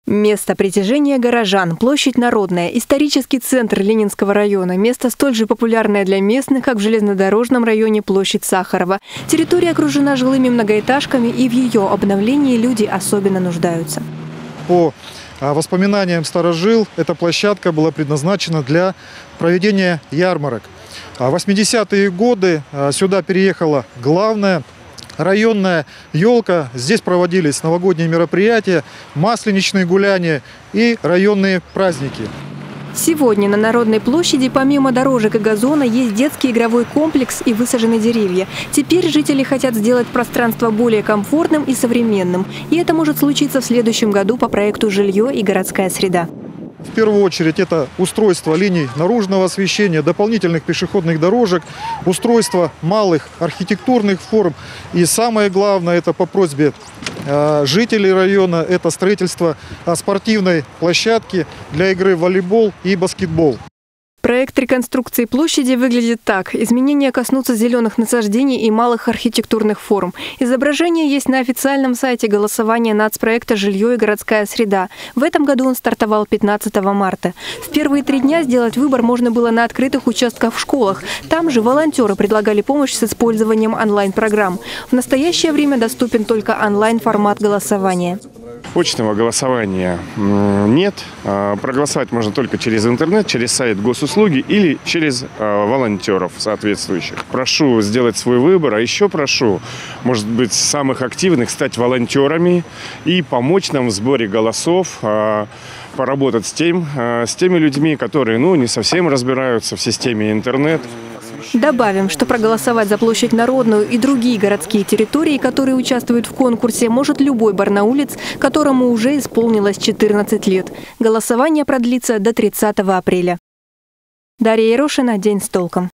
Место притяжения горожан, площадь Народная, исторический центр Ленинского района, место столь же популярное для местных, как в железнодорожном районе площадь Сахарова. Территория окружена жилыми многоэтажками, и в ее обновлении люди особенно нуждаются. По воспоминаниям старожил, эта площадка была предназначена для проведения ярмарок. В 80-е годы сюда переехала главная районная елка. Здесь проводились новогодние мероприятия, масленичные гуляния и районные праздники. Сегодня на Народной площади помимо дорожек и газона есть детский игровой комплекс и высажены деревья. Теперь жители хотят сделать пространство более комфортным и современным. И это может случиться в следующем году по проекту «Жилье и городская среда». В первую очередь это устройство линий наружного освещения, дополнительных пешеходных дорожек, устройство малых архитектурных форм. И самое главное, это по просьбе жителей района, это строительство спортивной площадки для игры в волейбол и баскетбол. Проект реконструкции площади выглядит так. Изменения коснутся зеленых насаждений и малых архитектурных форм. Изображение есть на официальном сайте голосования нацпроекта «Жилье и городская среда». В этом году он стартовал 15 марта. В первые 3 дня сделать выбор можно было на открытых участках в школах. Там же волонтеры предлагали помощь с использованием онлайн-программ. В настоящее время доступен только онлайн-формат голосования. Очного голосования нет. Проголосовать можно только через интернет, через сайт госуслуги или через волонтеров соответствующих. Прошу сделать свой выбор, а еще прошу, может быть, самых активных стать волонтерами и помочь нам в сборе голосов, поработать с теми людьми, которые не совсем разбираются в системе интернет. Добавим, что проголосовать за площадь Народную и другие городские территории, которые участвуют в конкурсе, может любой барнаулец, которому уже исполнилось 14 лет. Голосование продлится до 30 апреля. Дарья Ерошина. День с толком.